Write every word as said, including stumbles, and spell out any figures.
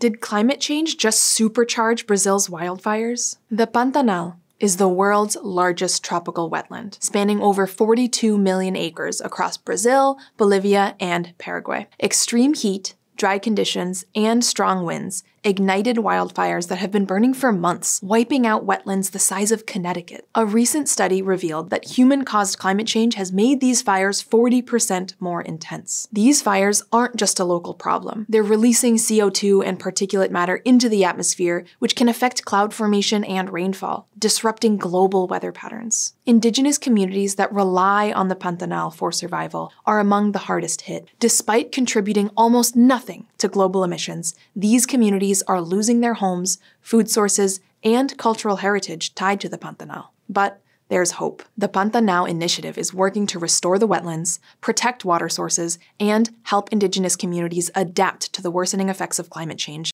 Did climate change just supercharge Brazil's wildfires? The Pantanal is the world's largest tropical wetland, spanning over forty-two million acres across Brazil, Bolivia, and Paraguay. Extreme heat, dry conditions, and strong winds ignited wildfires that have been burning for months, wiping out wetlands the size of Connecticut. A recent study revealed that human-caused climate change has made these fires forty percent more intense. These fires aren't just a local problem. They're releasing C O two and particulate matter into the atmosphere, which can affect cloud formation and rainfall, disrupting global weather patterns. Indigenous communities that rely on the Pantanal for survival are among the hardest hit. Despite contributing almost nothing to global emissions, these communities are losing their homes, food sources, and cultural heritage tied to the Pantanal. But there's hope. The Pantanal Initiative is working to restore the wetlands, protect water sources, and help Indigenous communities adapt to the worsening effects of climate change.